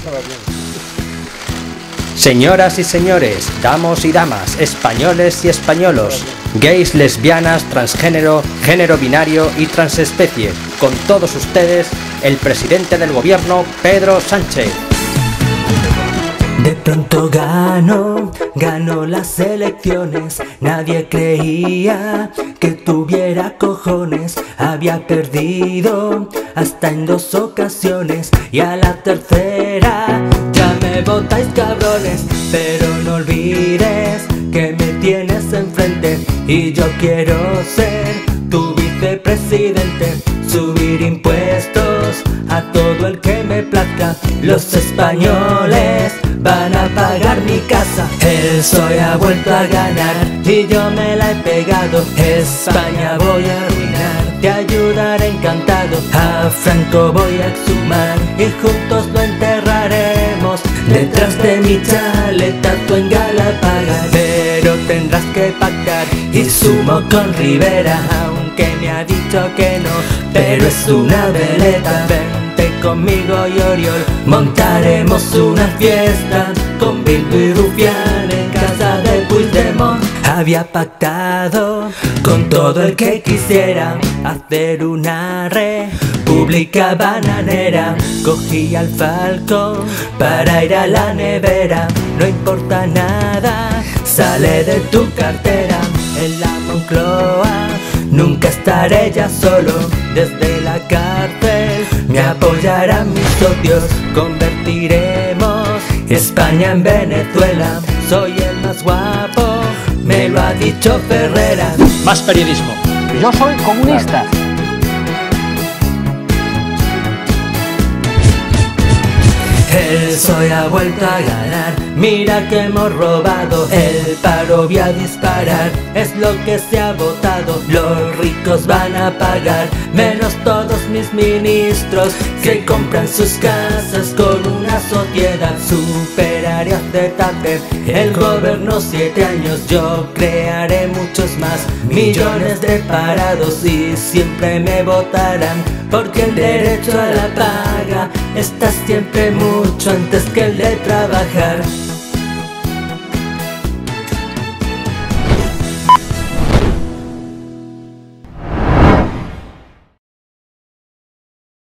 Señoras y señores, damos y damas, españoles y españolos, gays, lesbianas, transgénero, género binario y transespecie, con todos ustedes, el presidente del gobierno, Pedro Sánchez. De pronto ganó las elecciones. Nadie creía que tuviera cojones. Había perdido hasta en 2 ocasiones, y a la tercera ya me votáis, cabrones. Pero no olvides que me tienes enfrente y yo quiero ser tu vicepresidente. Subir impuestos a todo el que me plazca. Los españoles van a pagar mi casa. El PSOE ha vuelto a ganar y yo me la he pegado. España voy a arruinar, te ayudaré encantado. A Franco voy a exhumar y juntos lo enterraremos detrás de mi chaletazo en Galapagar. Pero tendrás que pactar y sumo con Rivera, aunque me ha dicho que no, pero es una veleta. Vente conmigo y Oriol, montaremos una fiesta con Bildu y Rufián en casa de Puigdemont. Había pactado con todo el que quisiera hacer una república bananera. Cogí al Falcón para ir a la nevera. No importa nada, sale de tu cartera. En la Moncloa nunca estaré ya solo. Desde la cárcel me apoyarán mis socios. Convertiremos España en Venezuela. Soy el más guapo, me lo ha dicho Ferreras. Más periodismo. Yo soy comunista. El PSOE ha vuelto a ganar, mira que hemos robado. El paro voy a disparar, es lo que se ha votado. Los ricos van a pagar, menos todos mis ministros que compran sus casas con una sociedad. Superaré a ZP el gobierno 7 años, yo crearé muchos más millones de parados y siempre me votarán, porque el derecho a la paga está siempre mucho antes que el de trabajar.